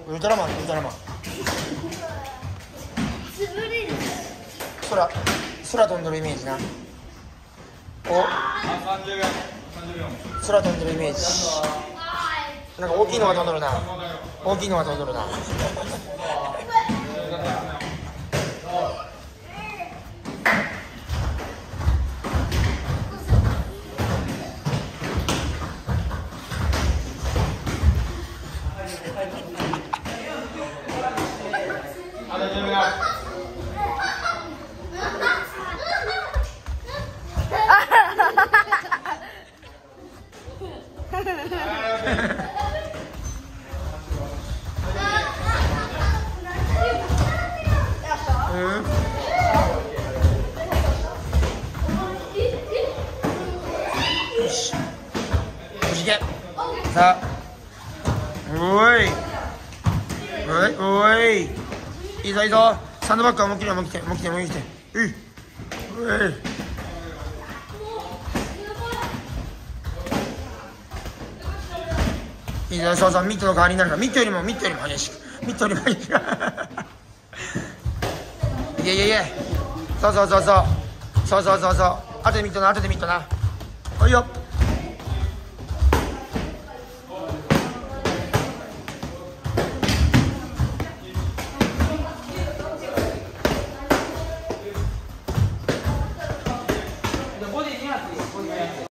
ウルトラマンウルトラマン。空飛んでるイメージな。空飛んでるイメージ。なんか大きいのが飛んでるな。大きいのが飛んでるな。よし、おじけ。さあ、おいおい、いいぞいいぞ。サンドバッグはもう来てもう来てもう来てもう来て。おいいいぞ。そうそう、ミットの代わりになるから。ミットよりも激しく、ミットよりも激しく。いやいやいや、そうあとでミットな、おいよ。